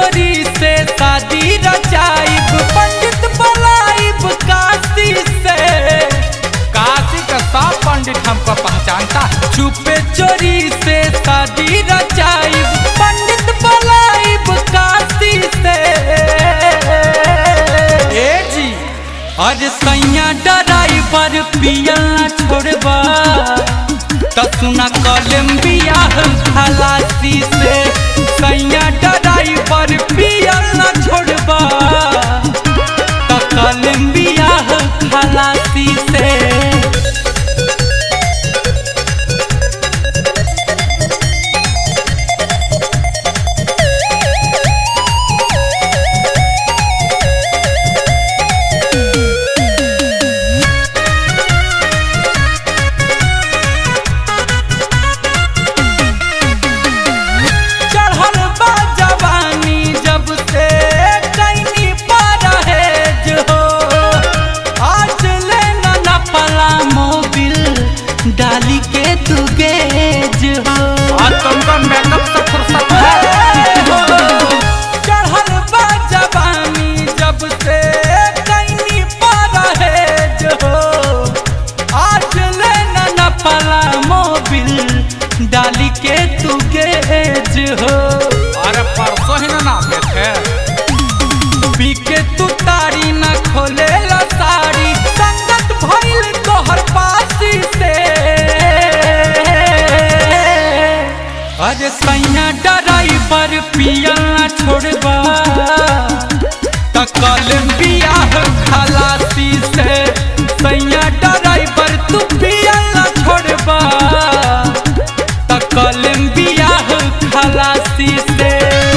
चोरी से शादी रचाइब, पंडित बुलाइब काशी से। काशी का सब पंडित हमको पहचानता। चुपे चोरी से शादी रचाइब, पंडित बुलाइब काशी से। ए जी अरे सैया ड्राइवर पियल न छोड़बा, तो सुना कोलंबिया खलासी से। सैया ड्राइवर पियल न छोड़बा, तो कोलंबिया खलासी से। डाली के तू गेज हो, तुमका मेकअप से फुर्सत है। चढ़ल बा जवानी जब से कहीं परहेज हो, आज ले न पला मोबिल डाली के तू गेज हो। अरे परसों ही ना थे पी के तू तारी न खोले ला साड़ी, संगत भइल तोहर पासी से। अरे सैया ड्राइवर पियल न छोड़बा, तो कोलंबिया खलासी से। सैया ड्राइवर तू पियल न छोड़बा, तो कोलंबिया खलासी से।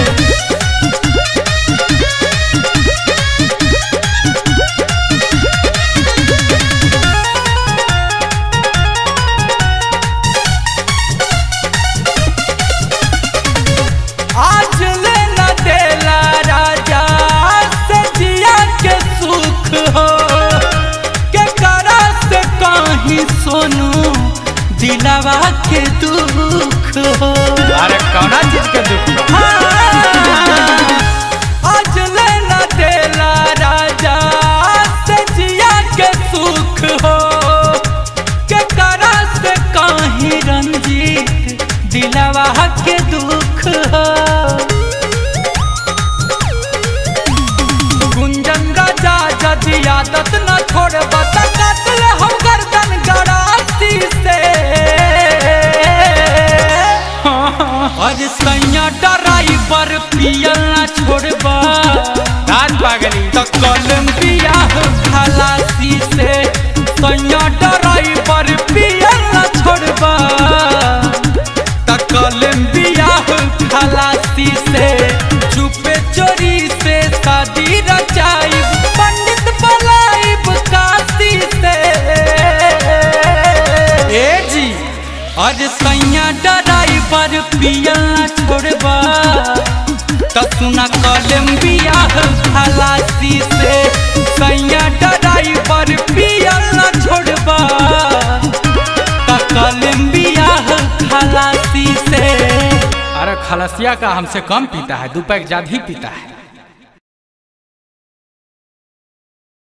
आज ले न देला राजा से जिया के सुख हो, के करा से कहीं सोनू दिलावा के दुख हो। अरे कौना चीज के दुख? आज ले न देला राजा से जिया के सुख हो, के करा से कहीं रंजीत दिलावा के दुख हो। गुंजन राजा जदि आदत न छोड़बा, तो काटले हम गर्दन गरासी से। अरे सैया ड्राइवर पियल न छोड़बा, तो कोलंबिया खलासी से। सैया ड्राइवर पियल न छोड़बा, तो कोलंबिया खलासी से। चुपे चोरी से शादी रचाइब, पंडित बुलाइब काशी से। ए जी अरे सैया ड्राइवर पियल न छोड़बा, तो सुना कोलंबिया खलासी से। सैया ड्राइवर पियल न छोड़बा, तो कोलंबिया खलासी से। अरे खलासिया का हमसे कम पीता है, 2 पैक ज्यादा ही पीता है।